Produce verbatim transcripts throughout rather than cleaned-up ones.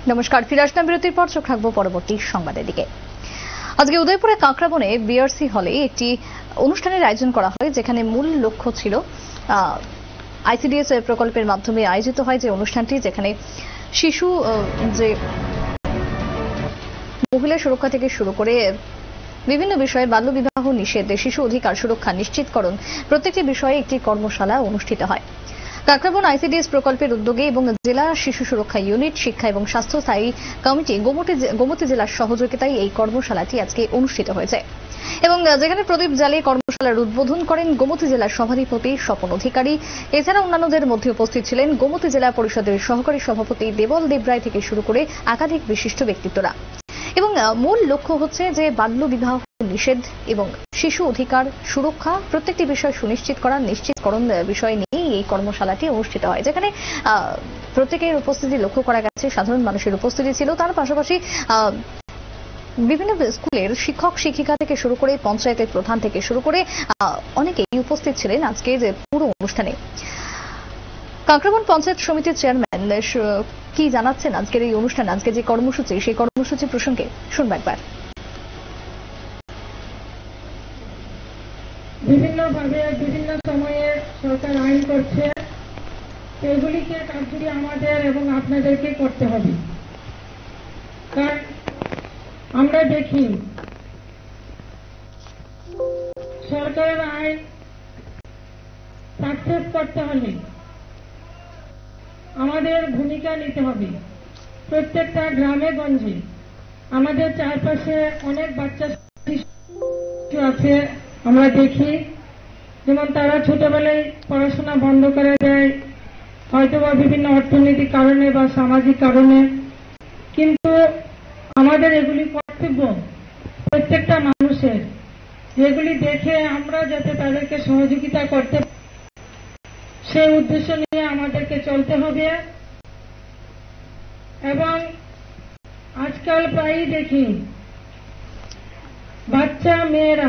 নমস্কার, ফিরে আসলাম বিরতির পর। চোখ রাখবো পরবর্তী সংবাদের দিকে। আজকে উদয়পুরে কাঁকড়াবনে বিআরসি হলে একটি অনুষ্ঠানের আয়োজন করা হয়, যেখানে মূল লক্ষ্য ছিল আইসিডিএস প্রকল্পের মাধ্যমে আয়োজিত হয় যে অনুষ্ঠানটি, যেখানে শিশু যে মহিলা সুরক্ষা থেকে শুরু করে বিভিন্ন বিষয়ে বাল্যবিবাহ নিষেধ, শিশু অধিকার সুরক্ষা নিশ্চিতকরণ প্রত্যেকটি বিষয়ে একটি কর্মশালা অনুষ্ঠিত হয়। কাঁকড়াবন আইসিডিএস প্রকল্পের উদ্যোগে এবং জেলা শিশু সুরক্ষা ইউনিট, শিক্ষা এবং স্বাস্থ্য স্থায়ী কমিটি গোমতী জেলার সহযোগিতায় এই কর্মশালাটি আজকে অনুষ্ঠিত হয়েছে এবং যেখানে প্রদীপ জ্বালিয়ে কর্মশালার উদ্বোধন করেন গোমতী জেলার সভাধিপতি স্বপন অধিকারী। এছাড়া অন্যান্যদের মধ্যে উপস্থিত ছিলেন গোমতী জেলা পরিষদের সহকারী সভাপতি দেবল দেবরায় থেকে শুরু করে একাধিক বিশিষ্ট ব্যক্তিত্বরা। এবং মূল লক্ষ্য হচ্ছে যে বাল্য বিবাহ নিষেধ এবং শিশু অধিকার সুরক্ষা প্রত্যেকটি বিষয় সুনিশ্চিত করা নিশ্চিতকরণ বিষয় নিয়ে এই কর্মশালাটি অনুষ্ঠিত হয়, যেখানে প্রত্যেকের উপস্থিতি লক্ষ্য করা গেছে। সাধারণ মানুষের উপস্থিতি ছিল, তার পাশাপাশি বিভিন্ন স্কুলের শিক্ষক শিক্ষিকা থেকে শুরু করে পঞ্চায়েতের প্রধান থেকে শুরু করে অনেকেই উপস্থিত ছিলেন আজকের পুরো অনুষ্ঠানে। কাঁকড়াবন পঞ্চায়েত সমিতির চেয়ারম্যান কি জানাচ্ছেন আজকের এই অনুষ্ঠানে, আজকে যে কর্মসূচি, সেই কর্মসূচি প্রসঙ্গে শুনবো একবার। বিভিন্ন ভাবে বিভিন্ন সময়ে সরকার আইন করছে, এগুলিকে কার্যকরী আমাদের এবং আপনাদেরকে করতে হবে। কারণ আমরা দেখি সরকারের আইন সাকসেস করতে হলে আমাদের ভূমিকা নিতে হবে। প্রত্যেকটা গ্রামে গঞ্জে আমাদের চারপাশে অনেক বাচ্চা শিশু আছে, আমরা দেখি যেমন তারা ছোটবেলায় পড়াশোনা বন্ধ করে দেয়, হয়তোবা বিভিন্ন অর্থনৈতিক কারণে বা সামাজিক কারণে। কিন্তু আমাদের এগুলি কর্তব্য প্রত্যেকটা মানুষের, যেগুলি দেখে আমরা যাতে তাদেরকে সহযোগিতা করতে, সেই উদ্দেশ্য নিয়ে আমাদেরকে চলতে হবে। এবং আজকাল প্রায়ই দেখি বাচ্চা মেয়েরা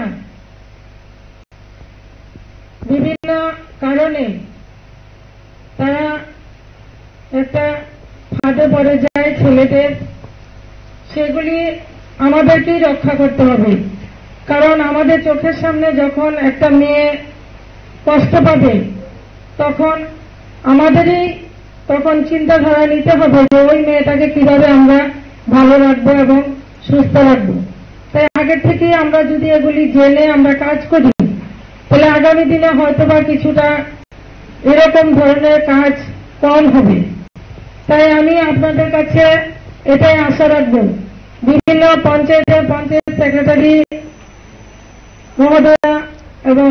বিভিন্ন কারণে তারা একটা ফাঁদে পড়ে যায় ছেলেদের, সেগুলি আমাদেরকেই রক্ষা করতে হবে। কারণ আমাদের চোখের সামনে যখন একটা মেয়ে কষ্ট পাবে, তখন আমাদেরই তখন চিন্তাধারা নিতে হবে যে ওই মেয়েটাকে কিভাবে আমরা ভালো রাখবো এবং সুস্থ রাখবো। তাই আগের থেকেই আমরা যদি এগুলি জেনে আমরা কাজ করি, তাহলে আগামী দিনে হয়তোবা কিছুটা এরকম ধরনের কাজ কম হবে। তাই আমি আপনাদের কাছে এটাই আশা রাখবো, বিভিন্ন পঞ্চায়েতের পঞ্চায়েত সেক্রেটারি মহোদয়া এবং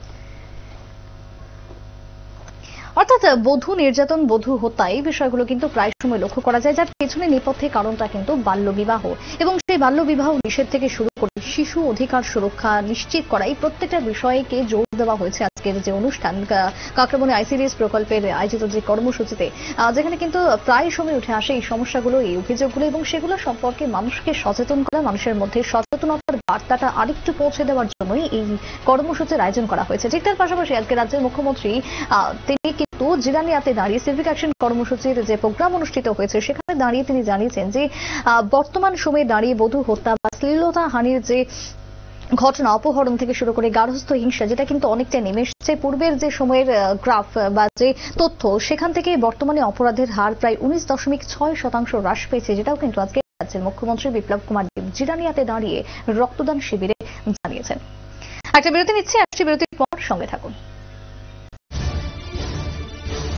অর্থাৎ বধূ নির্যাতন, বধূ হত্যা, এই বিষয়গুলো কিন্তু প্রায় সময় লক্ষ্য করা যায়, যার পেছনে নেপথ্যে কারণটা কিন্তু বাল্য বিবাহ এবং সেই বাল্য বিবাহ নিষেধ থেকে শুরু করে শিশু অধিকার সুরক্ষা নিশ্চিত করা, এই প্রত্যেকটা বিষয়কে জোর দেওয়া হয়েছে আজকের যে অনুষ্ঠান কাঁকড়াবনে আইসিডিএস প্রকল্পের আয়োজিত যে কর্মসূচিতে, যেখানে কিন্তু প্রায় সময় উঠে আসে এই সমস্যাগুলো, এই অভিযোগগুলো এবং সেগুলো সম্পর্কে মানুষকে সচেতন করা, মানুষের মধ্যে সচেতনতার বার্তাটা আরেকটু পৌঁছে দেওয়ার জন্যই এই কর্মসূচির আয়োজন করা হয়েছে। ঠিক তার পাশাপাশি আজকে রাজ্যের মুখ্যমন্ত্রী তিনি কিন্তু জিরানিয়াতে দাঁড়িয়ে সিভিক অ্যাকশন কর্মসূচির যে প্রোগ্রাম অনুষ্ঠিত হয়েছে, সেখানে দাঁড়িয়ে তিনি জানিয়েছেন যে বর্তমান সময়ে দাঁড়িয়ে বধূ হত্যা বা শ্লীলতা হানির যে ঘটনা, অপহরণ থেকে শুরু করে গার্হস্থ্য হিংসা, যেটা কিন্তু অনেকটা নেমে এসেছে। পূর্বের যে সময়ের গ্রাফ বা যে তথ্য, সেখান থেকে বর্তমানে অপরাধের হার প্রায় উনিশ দশমিক ছয় শতাংশ হ্রাস পেয়েছে, যেটাও কিন্তু আজকে রাজ্যের মুখ্যমন্ত্রী বিপ্লব কুমার দেব জিরানিয়াতে দাঁড়িয়ে রক্তদান শিবিরে জানিয়েছেন। একটা বিরতি নিচ্ছে, আসছি বিরতির পর সঙ্গে থাকুন।